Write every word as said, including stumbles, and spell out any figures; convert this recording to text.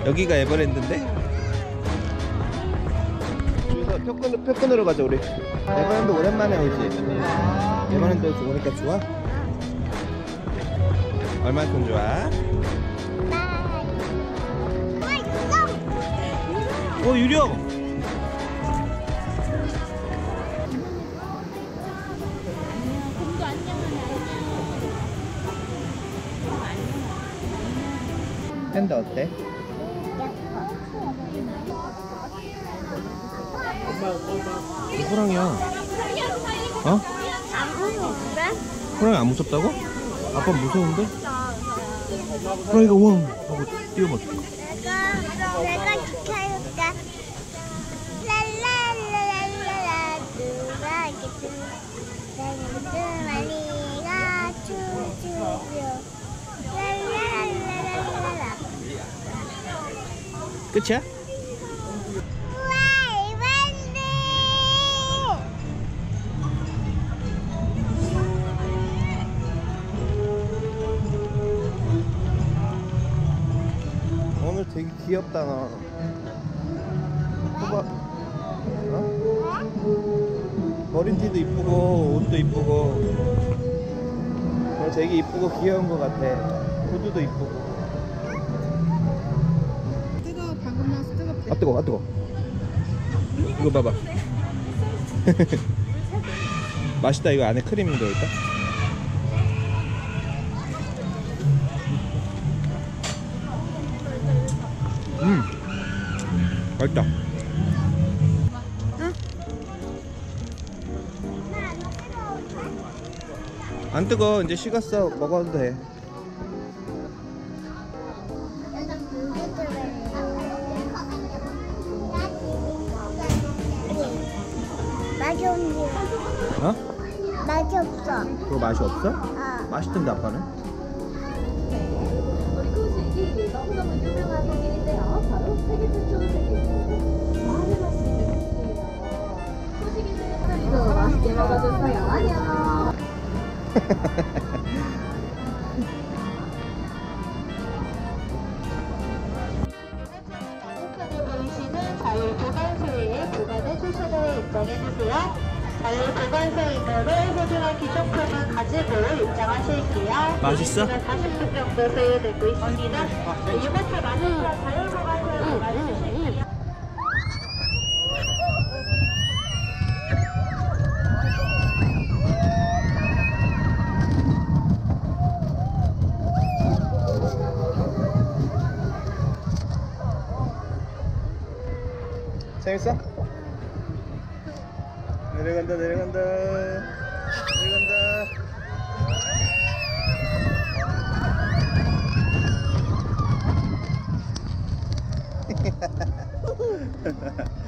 여기가 에버랜드인데? 여기서 표끈, 표끈으로 가자 우리. 에버랜드 오랜만에 오지? 에버랜드 오니까 좋아? 얼마큼 좋아? 어 유령! 팬더 어때? 호랑이야. 어? 안 무서운데? 호랑이 안 무섭다고? 아빠 무서운데? 호랑이가 왕! 하고 뛰어맞춰. 내가 내가 지켜줄게. 랄랄랄랄랄라 누가겠지? 랜드마리가 춤추며 랄랄랄랄랄라. 끝이야? 오늘 되게 귀엽다 너. 봐봐. 어? 머리띠도 이쁘고 옷도 이쁘고 오늘 되게 이쁘고 귀여운 것 같아. 구두도 이쁘고. 뜨거워. 방금 나와서 뜨겁대. 아 뜨거워 아 뜨거워. 이거 봐봐. 맛있다. 이거 안에 크림이 들어있다. 음 맛있다. 응? 안 뜨거. 이제 식었어. 먹어도 돼. 맛이 없니? 어? 맛이 없어. 그거 맛이 없어? 어. 맛있던데 아빠는? 소식이 너무너무 유명한 소식인데요. 바로 세계 최초로 되겠습니다. 많은 말씀을 드릴게요. 소식이 들려서 맛있게 먹어주세요. 안녕. 좌우편에 보이시는 자율보관소에 보관해 주시도록 입장해주세요. 자율보관소이므로 소중한 기존품은 가지고 입장하실게요. 맛있어? 사십 분 정도 소요되고 있습니다. 유모차 많은 자율보관소에 보관해주실게요. 재밌어? 내려간다 내려간다 내려간다.